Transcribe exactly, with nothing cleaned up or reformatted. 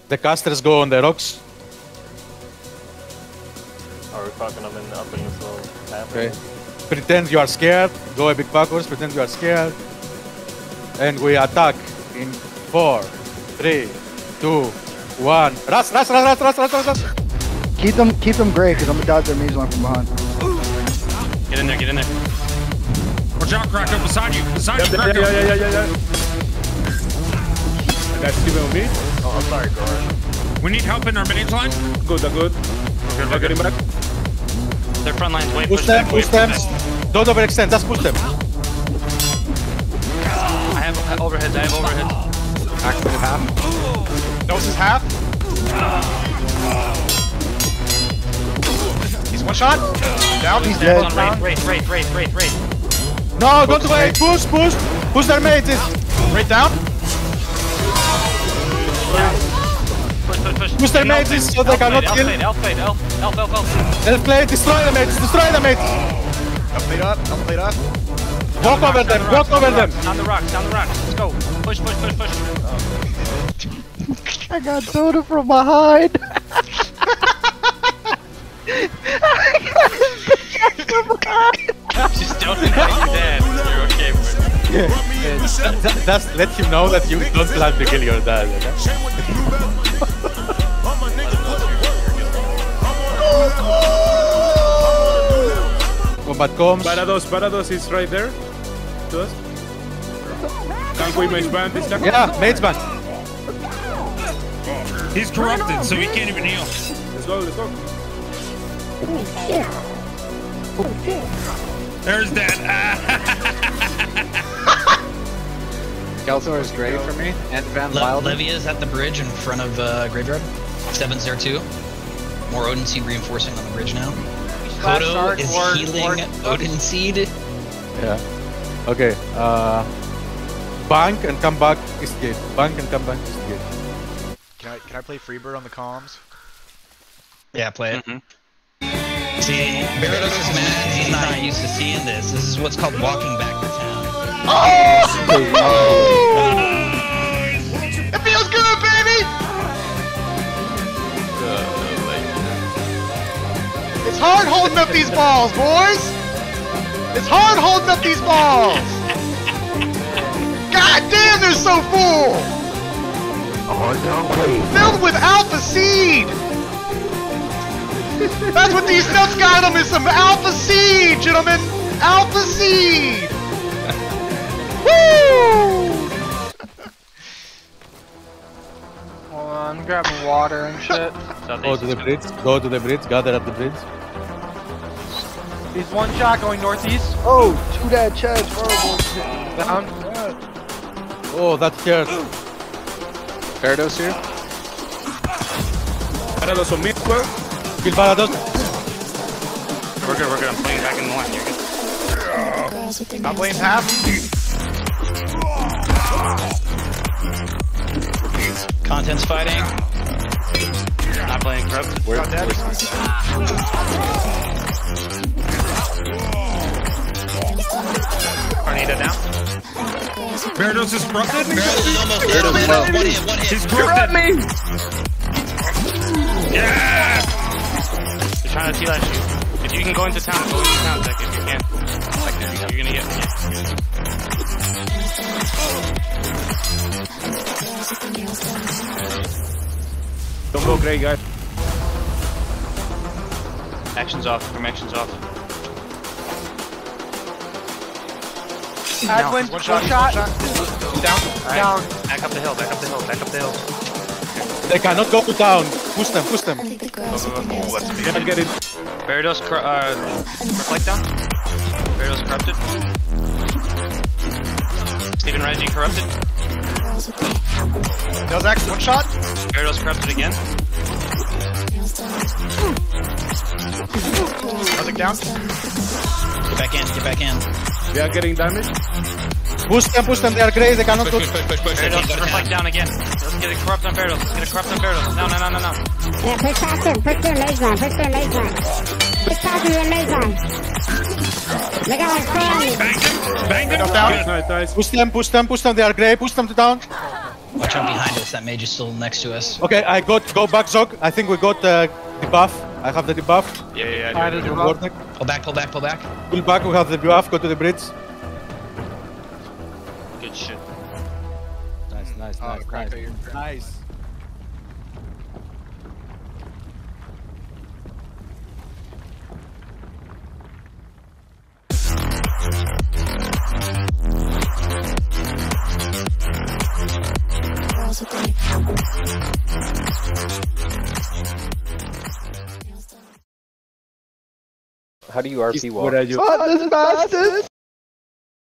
The casters go on the rocks. Are we fucking them in, up in this little path? Okay. Pretend you are scared. Go a bit backwards. Pretend you are scared. And we attack in four, three, two, one. Rush, rush, rush, rush, rush, rush, rush, rush. Keep them, keep them gray, because I'm gonna dodge their maze line from behind. Get in there, get in there. Watch out, Krakow, beside you, beside you, Yeah, Krakow. yeah, yeah, yeah, yeah, yeah. That's Steven with me? Oh, I'm sorry, Goran. We need help in our mage line. Good, I'm good. We're good, we're Getting back. Their front line's way Push pushed them, back, way push them. pushed back. Don't overextend, just push them. I have overheads, I have overheads. Activate half. Dose is half. He's one shot. Down. He's dead. On Wraith, Wraith, Wraith, Wraith, Wraith, Wraith. No, don't wait. Push, push. Push their mages. Right down. Push, push, push. Push their mages so they cannot elf kill. fade, elf fade, elf, elf, elf, elf. Elf play, destroy the mages, destroy the mages. Elf played up. Elf played up. Walk over them, walk over them. Down the rocks, down the rocks. Let's go. Push, push, push, push. I got soda from behind. Just don't invite your dad. You're okay with it. Just let him know that you don't plan to kill your dad. Okay? Combat comes. Parados, Parados is right there. To us. Can we mage band this time? Yeah, mage band. He's corrupted, so he can't even heal. Let's go, let's go. There's that. Kelthor is gray for me. And Van Le Wild. Levia's at the bridge in front of uh, Graveyard. Seven's there too. More Odin Seed reinforcing on the bridge now. Kodo is ward, healing ward. Odin Seed. Yeah. Okay. Uh, bank and come back east gate. Bank and come back east gate. Can I can I play Freebird on the comms? Yeah, play it. Mm-hmm. See, Barados is mad because he's not used to seeing this. This is what's called walking back to town. It feels good, baby. It's hard holding up these balls, boys. It's hard holding up these balls. God damn, they're so full. Filled with alpha seed. That's what these nuts got them, is some alpha seed, gentlemen! Alpha seed! Woo! Hold on, I'm grabbing water and shit. Go to the bridge. Go to the bridge. Gather at the bridge. He's one shot going northeast. Oh, two dead Chads, horrible. Down. Oh, that hurts. Parados here. Parados on me as well. Kill Parados. We're good, we're good. I'm playing back in the line. You're good. Not playing half. Content's fighting. Not playing corrupt. Where? Tornado down. Barados is corrupted. Barados is almost dead. One hit, one hit, one hit. He's corrupted. me! Yeah! They're trying to T-lash you. If you can go into town, go into town, Zach, if you can. Like, you're gonna get yeah. Don't go gray, guys. Action's off. From action's off. Adwin, One one shot. shot. Down. Right. Down. Back up the hill, back up the hill, back up the hill. They cannot go to town. Push them, push them. Go, go, go, go. Can't get it. Barados, cor uh, reflect down. Barados corrupted. Stephen Reggie corrupted. Delzac, one shot. Barados corrupted again. Delzac down. Get back in, get back in. We are getting damage. Push them, push them. They are crazy. They cannot Push, go. push, push, push, push. Barados, Go to reflect town. down again. Let's get a corrupt on Barados. Let's get a corrupt on Barados. No, no, no, no, no. Yeah, push past him, push their maze line, push their maze line. Push past their maze line. Look out, I'm Bang him! Bang him! Down. Nice, nice. Push them, push them, push them. They are grey. Push them to town. Watch out behind us. That mage is still next to us. Okay, I got go back, Zog. I think we got uh, debuff. I have the debuff. Yeah, yeah, I yeah. did Your debuff. Vortex. Pull back, pull back, pull back. Pull back. We have the debuff. Go to the bridge. Good shit. Nice, nice, Oh, nice, crap, nice. you're- Nice. How do you R P wall? What are you? Fuck this bastard!